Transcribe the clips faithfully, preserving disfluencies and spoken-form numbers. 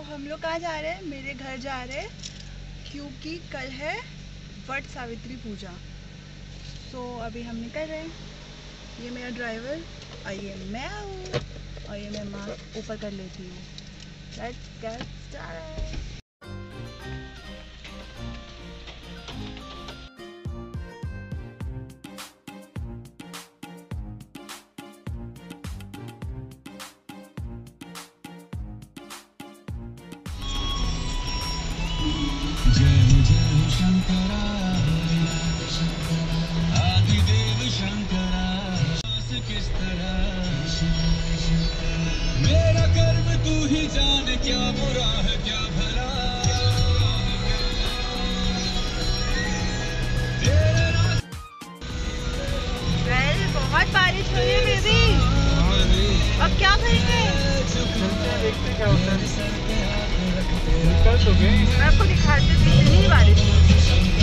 हम लोग कहाँ जा रहे हैं? मेरे घर जा रहे हैं क्योंकि कल है वट सावित्री पूजा। तो अभी हम निकल रहे हैं। ये मेरा ड्राइवर और ये मैं हूँ और ये मैं मास्क ऊपर कर लेती हूँ। Let's get started. जय जय शंकरा आदिदेव शंकरा किस तरह मेरा कर्म तू ही जाने क्या बुरा है क्या भला वेल बहुत बारिश हो रही है बेबी। अब क्या करेंगे? देखते क्या होता है। निकल तो गए। मैं आपको दिखाती हूँ कितनी बारिश हो रही है।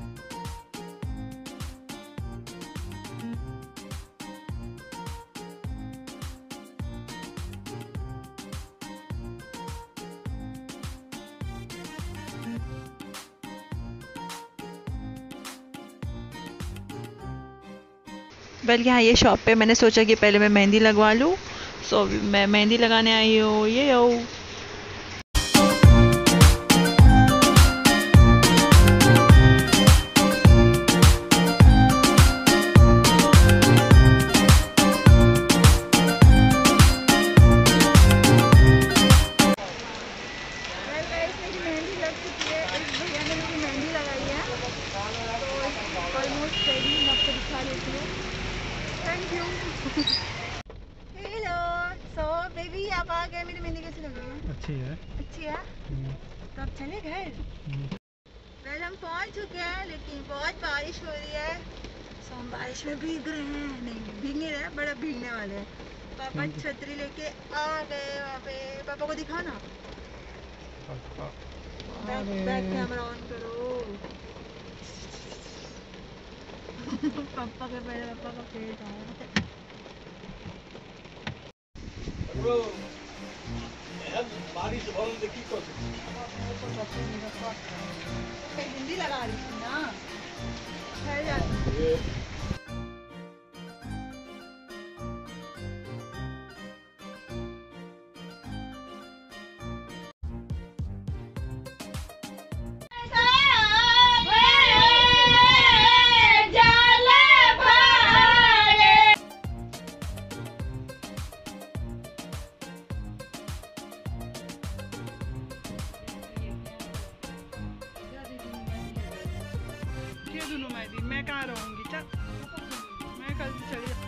वेल यहाँ ये शॉप पे मैंने सोचा कि पहले मैं मेहंदी लगवा लूँ। सो मैं मेहंदी लगाने आई हूँ। ये हो हेलो। सो बेबी आप आ गए। मेरी मेहंदी कैसी लग रही है? अच्छी है। अच्छी है। तो अब चले घर। वेल हम पहुंच चुके हैं लेकिन बहुत बारिश हो रही है। सो हम बारिश में भीग रहे हैं। नहीं भीग नहीं रहे, बड़ा भीगने वाले हैं। पापा छतरी लेके आ गए वहाँ पे। पापा को दिखाओ ना। बैक बैक कैमरा ऑन करो। पापा के पहले पापा का पेट आया। हिंदी लगा रही थी ना। ठहर जाती। मैं कहाँ रहूँगी? चल मैं कल से चली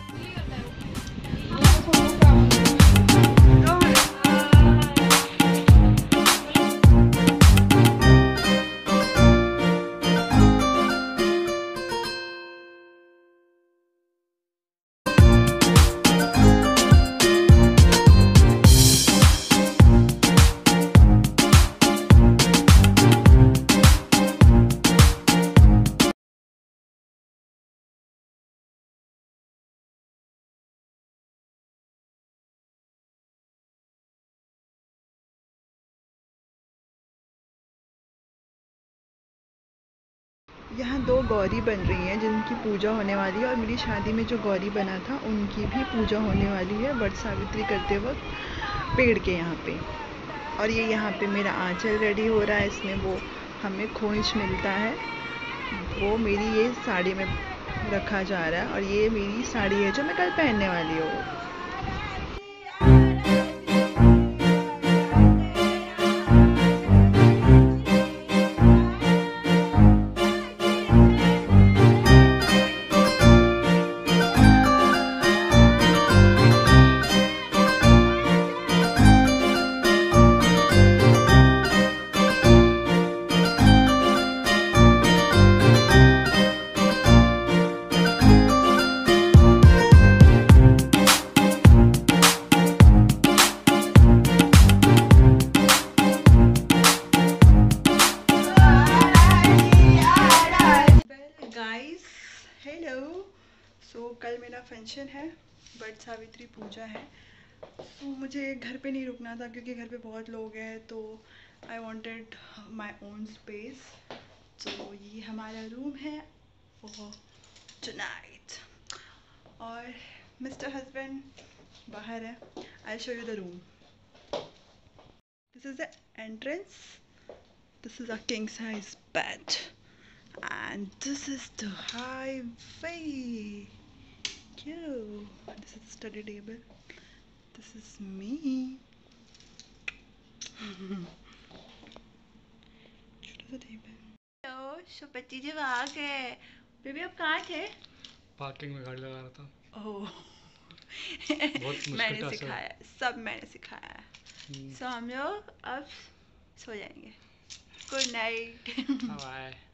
यहाँ दो गौरी बन रही हैं जिनकी पूजा होने वाली है और मेरी शादी में जो गौरी बना था उनकी भी पूजा होने वाली है वट सावित्री करते वक्त पेड़ के यहाँ पे। और ये यहाँ पे मेरा आंचल रेडी हो रहा है। इसमें वो हमें खोंच मिलता है, वो मेरी ये साड़ी में रखा जा रहा है और ये मेरी साड़ी है जो मैं कल पहनने वाली हूँ। हेलो। सो कल मेरा फंक्शन है, वट सावित्री पूजा है। तो मुझे घर पे नहीं रुकना था क्योंकि घर पे बहुत लोग हैं, तो I wanted my own space. तो ये हमारा रूम है फॉर टुनाइट, और मिस्टर हस्बैंड बाहर है। I show you the room. This is the entrance, this is a king size bed, and this is the highway. Yo, this is the study table. This is me. छोटा सा table. Hello, सो बच्ची जब आ गए। Baby आप कहाँ थे? Parking में गाड़ी लगा रहा था। ओह बहुत मैंने सिखाया, सब मैंने सिखाया। सो हम लोग अब सो जाएंगे। Good night. बाय।